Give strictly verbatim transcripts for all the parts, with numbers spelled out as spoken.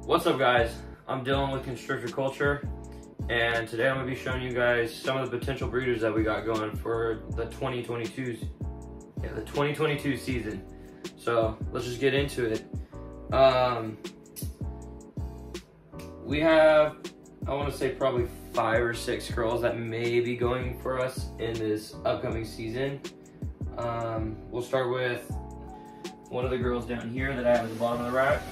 What's up, guys? I'm Dylan with Constrictor Culture, and today I'm going to be showing you guys some of the potential breeders that we got going for the twenty twenty-two, yeah, the twenty twenty-two season. So let's just get into it. Um, we have, I want to say probably five or six girls that may be going for us in this upcoming season. Um, we'll start with one of the girls down here that I have at the bottom of the rack.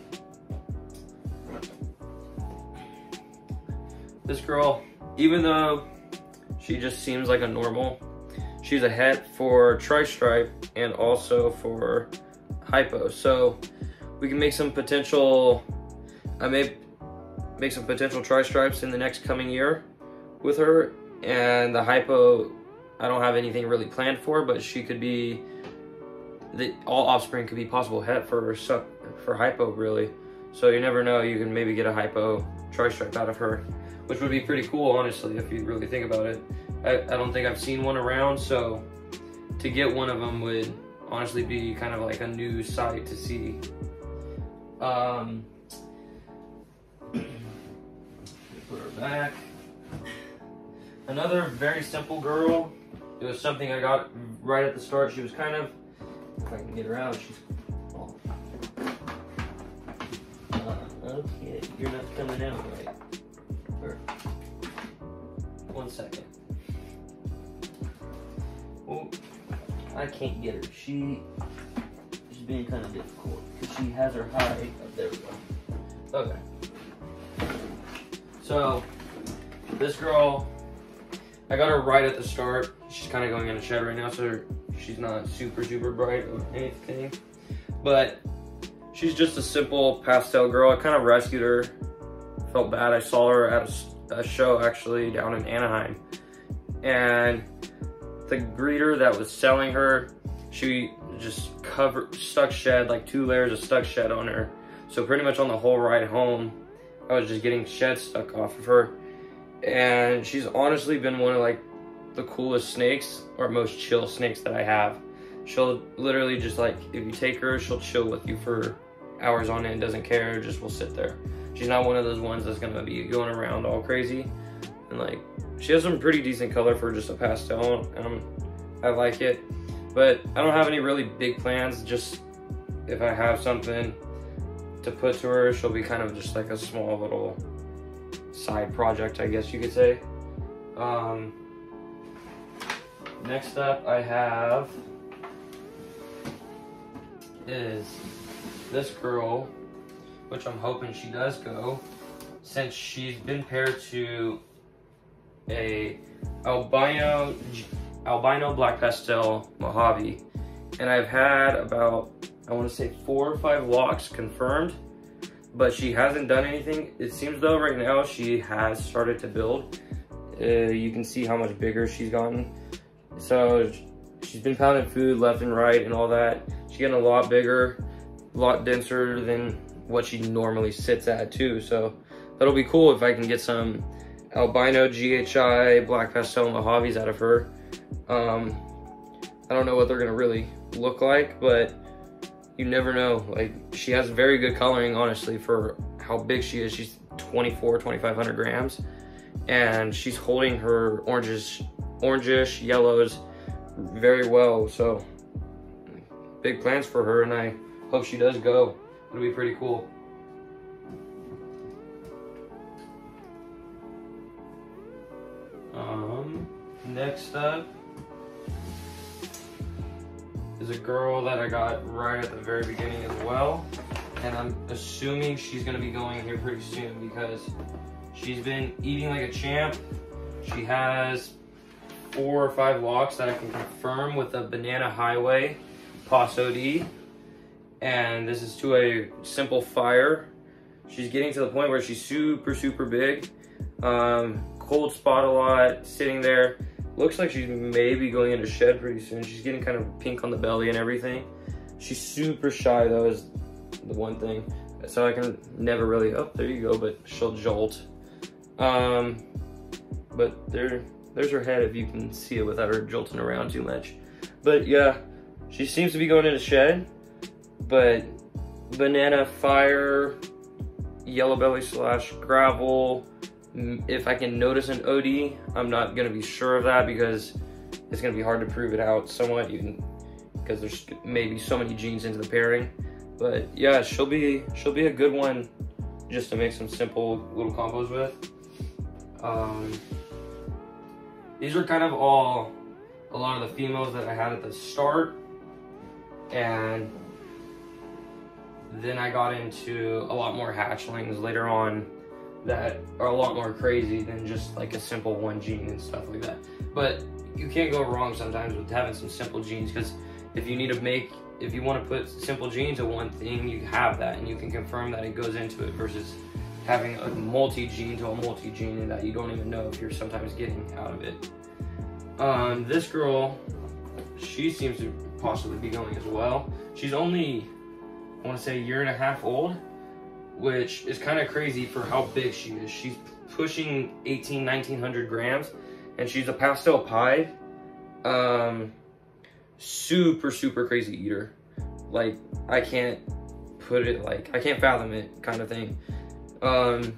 This girl, even though she just seems like a normal, she's a het for tri-stripe and also for hypo. So we can make some potential, I may make some potential tri-stripes in the next coming year with her. And the hypo, I don't have anything really planned for, but she could be, the all offspring could be possible het for for hypo, really. So you never know, you can maybe get a hypo tri-stripe out of her, which would be pretty cool, honestly, if you really think about it. I, I don't think I've seen one around, so to get one of them would honestly be kind of like a new sight to see. Um, put her back. Another very simple girl. It was something I got right at the start. She was kind of, if I can get her out, she's, oh. Uh, okay, you're not coming out right. One second. Oh, I can't get her. She, she's being kind of difficult because she has her high. Oh, there we go. Okay. So this girl, I got her right at the start. She's kind of going in a shed right now, so she's not super super bright or anything. But she's just a simple pastel girl. I kind of rescued her. Felt bad. I saw her at a, a show actually down in Anaheim, and the breeder that was selling her, she just covered stuck shed, like two layers of stuck shed on her. So pretty much on the whole ride home, I was just getting shed stuck off of her. And she's honestly been one of like the coolest snakes, or most chill snakes that I have. She'll literally just like, if you take her, she'll chill with you for hours on end, doesn't care, just will sit there. She's not one of those ones that's gonna be going around all crazy. And like, she has some pretty decent color for just a pastel, and um, I like it. But I don't have any really big plans. Just if I have something to put to her, she'll be kind of just like a small little side project, I guess you could say. Um, next up I have is this girl, which I'm hoping she does go, since she's been paired to a albino albino black pastel Mojave, and I've had about, I want to say four or five walks confirmed, but she hasn't done anything. It seems though right now she has started to build. Uh, you can see how much bigger she's gotten. So she's been pounding food left and right and all that. She's getting a lot bigger, a lot denser than what she normally sits at too. So that'll be cool if I can get some albino G H I black pastel Mojaves out of her. Um, I don't know what they're gonna really look like, but you never know. Like, she has very good coloring, honestly, for how big she is. She's twenty-four, twenty-five hundred grams, and she's holding her oranges, orangish yellows very well. So big plans for her, and I hope she does go. It'll be pretty cool. Um, next up is a girl that I got right at the very beginning as well. And I'm assuming she's gonna be going here pretty soon because she's been eating like a champ. She has four or five walks that I can confirm with a Banana Highway Paso D. And this is to a simple fire. She's getting to the point where she's super, super big. Um, cold spot a lot, sitting there. Looks like she's maybe going into shed pretty soon. She's getting kind of pink on the belly and everything. She's super shy though, is the one thing. So I can never really, oh, there you go, but she'll jolt. Um, but there, there's her head if you can see it without her jolting around too much. But yeah, she seems to be going into shed. But banana fire, yellow belly slash gravel. If I can notice an O D, I'm not gonna be sure of that because it's gonna be hard to prove it out somewhat, even because there's maybe so many genes into the pairing. But yeah, she'll be she'll be a good one just to make some simple little combos with. Um, these are kind of all a lot of the females that I had at the start, and then I got into a lot more hatchlings later on that are a lot more crazy than just like a simple one gene and stuff like that. But you can't go wrong sometimes with having some simple genes, because if you need to make, if you want to put simple genes to one thing, you have that and you can confirm that it goes into it, versus having a multi-gene to a multi-gene and that you don't even know if you're sometimes getting out of it. Um, this girl, she seems to possibly be going as well. She's only, I want to say, a year and a half old, which is kind of crazy for how big she is. She's pushing eighteen, nineteen hundred grams, and she's a pastel pied. Um, super, super crazy eater. Like, I can't put it, like, I can't fathom it kind of thing. Um,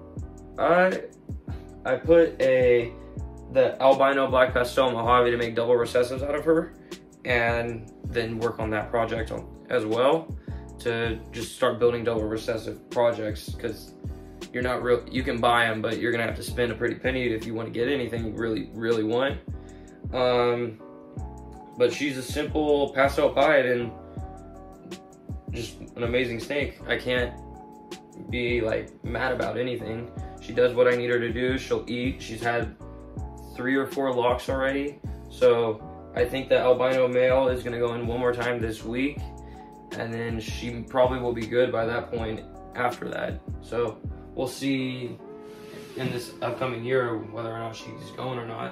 I, I put a, the albino black pastel Mojave to make double recessives out of her, and then work on that project on, as well, to just start building double recessive projects, because you're not real, you can buy them, but you're gonna have to spend a pretty penny if you want to get anything you really, really want. Um, but she's a simple pastel pied and just an amazing snake. I can't be like mad about anything. She does what I need her to do. She'll eat. She's had three or four locks already, so I think the albino male is gonna go in one more time this week, and then she probably will be good by that point after that. So we'll see in this upcoming year whether or not she's going or not.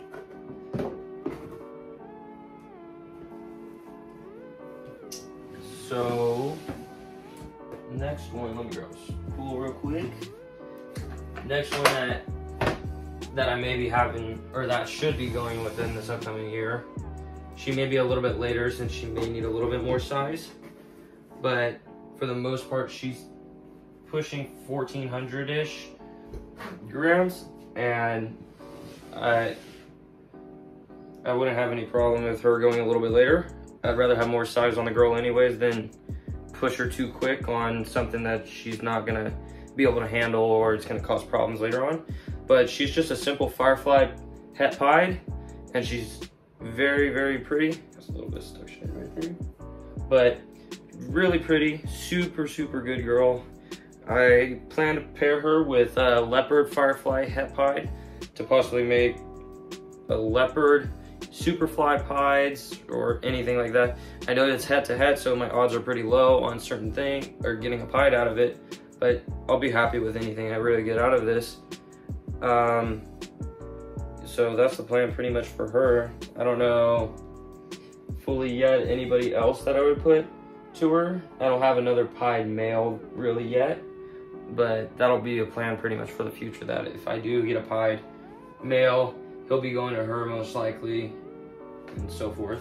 So next one, let me grab a spool real quick. Next one that that I may be having, or that should be going within this upcoming year. She may be a little bit later since she may need a little bit more size, but for the most part, she's pushing fourteen hundred-ish grams, and I, I wouldn't have any problem with her going a little bit later. I'd rather have more size on the girl anyways than push her too quick on something that she's not gonna be able to handle, or it's gonna cause problems later on. But she's just a simple firefly het pied, and she's very, very pretty. That's a little bit stuck shade right there. But really pretty, super, super good girl. I plan to pair her with a leopard firefly het pied to possibly make a leopard superfly pieds or anything like that. I know it's het to het, so my odds are pretty low on certain thing or getting a pied out of it, but I'll be happy with anything I really get out of this. Um, so that's the plan pretty much for her. I don't know fully yet anybody else that I would put to her. I don't have another pied male really yet, but that'll be a plan pretty much for the future, that if I do get a pied male, he'll be going to her most likely, and so forth.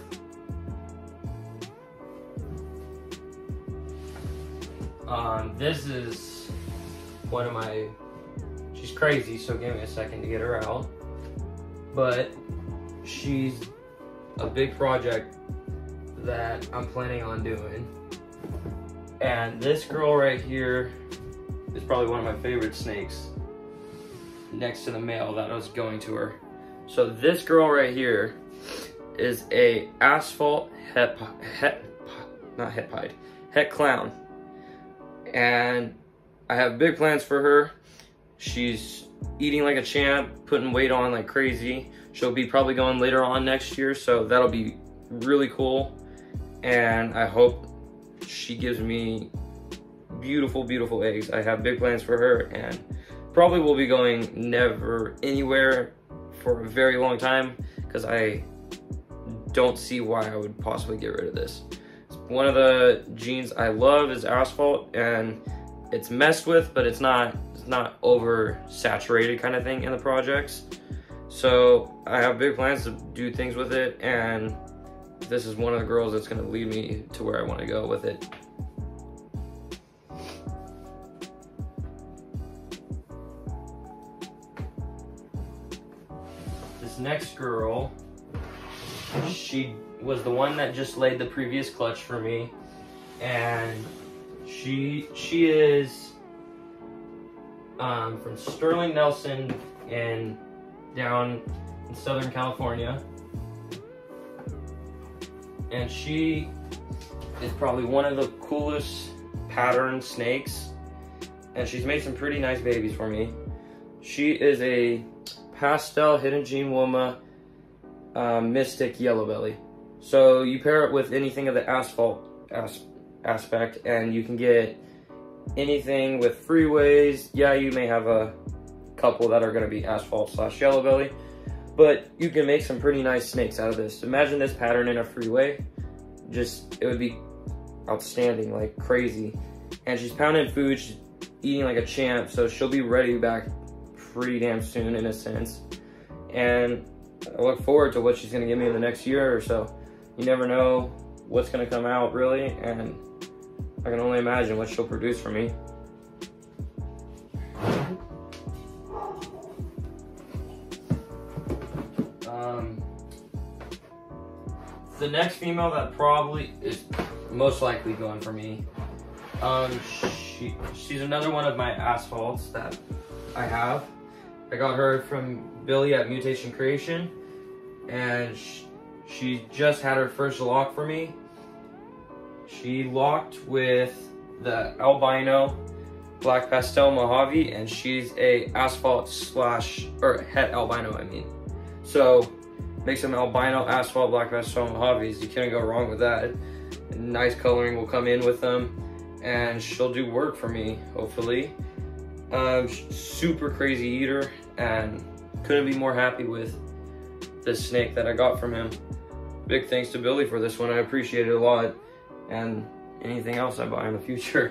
Um, this is one of my, she's crazy, so give me a second to get her out. But she's a big project that I'm planning on doing. And this girl right here is probably one of my favorite snakes next to the male that I was going to her. So this girl right here is a asphalt het, het not het pied, het clown. And I have big plans for her. She's eating like a champ, putting weight on like crazy. She'll be probably going later on next year, so that'll be really cool. And I hope she gives me beautiful, beautiful eggs. I have big plans for her, and probably will be going never anywhere for a very long time, because I don't see why I would possibly get rid of this. One of the genes I love is asphalt, and it's messed with, but it's not it's not over saturated kind of thing in the projects. So I have big plans to do things with it, and this is one of the girls that's going to lead me to where I want to go with it. this next girl, she was the one that just laid the previous clutch for me, and she she is um, from Sterling Nelson in down in Southern California, and she is probably one of the coolest pattern snakes, and she's made some pretty nice babies for me. She is a pastel hidden gene Woma um, mystic yellow belly. So you pair it with anything of the asphalt as aspect, and you can get anything with freeways. Yeah, you may have a couple that are going to be asphalt slash yellow belly, but you can make some pretty nice snakes out of this. Imagine this pattern in a freeway. Just, it would be outstanding, like crazy. And she's pounding food, she's eating like a champ, so she'll be ready back pretty damn soon in a sense. And I look forward to what she's gonna give me in the next year or so. You never know what's gonna come out really, and I can only imagine what she'll produce for me. Um, the next female that probably is most likely going for me, um, she, she's another one of my asphalts that I have. I got her from Billy at Mutation Creation, and she, she just had her first lock for me. She locked with the albino black pastel Mojave, and she's a asphalt slash, or het albino I mean. So make some albino asphalt black pastel Mojaves, you can't go wrong with that. Nice coloring will come in with them, and she'll do work for me, hopefully. Um, super crazy eater, and couldn't be more happy with this snake that I got from him. Big thanks to Billy for this one, I appreciate it a lot, and anything else I buy in the future.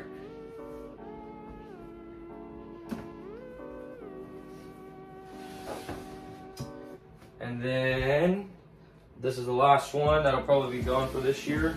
And then, this is the last one that'll probably be gone for this year.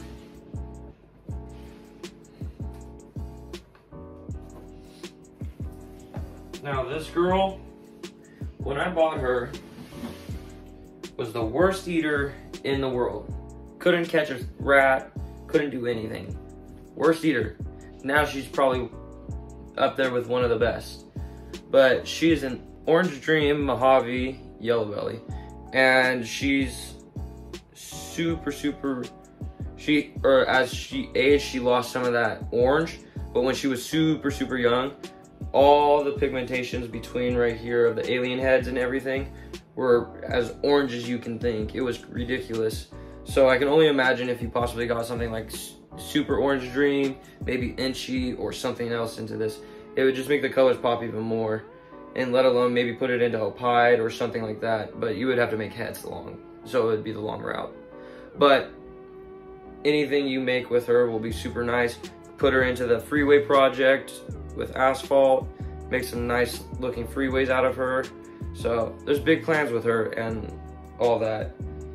Now this girl, when I bought her, was the worst eater in the world. Couldn't catch a rat, couldn't do anything. Worst eater. Now she's probably up there with one of the best. But she's an Orange Dream Mojave yellow belly. And she's super, super, she, or as she aged, she lost some of that orange. But when she was super, super young, all the pigmentations between right here of the alien heads and everything were as orange as you can think. It was ridiculous. So I can only imagine if you possibly got something like super Orange Dream, maybe Inchy or something else into this, it would just make the colors pop even more. And let alone maybe put it into Opide or something like that. But you would have to make heads long, so it would be the long route. But anything you make with her will be super nice. Put her into the freeway project with asphalt, make some nice looking freeways out of her. So there's big plans with her and all that.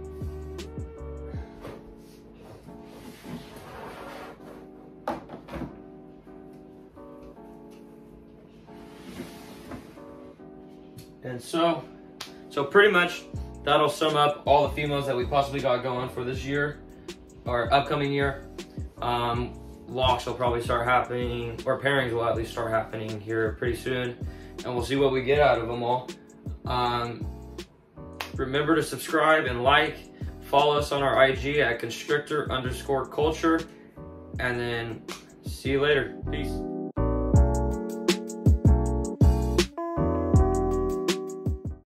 And so, so pretty much that'll sum up all the females that we possibly got going for this year, or upcoming year. Um, locks will probably start happening, or pairings will at least start happening here pretty soon, and we'll see what we get out of them all. Um, remember to subscribe and like, follow us on our I G at constrictor underscore culture, and then see you later. Peace.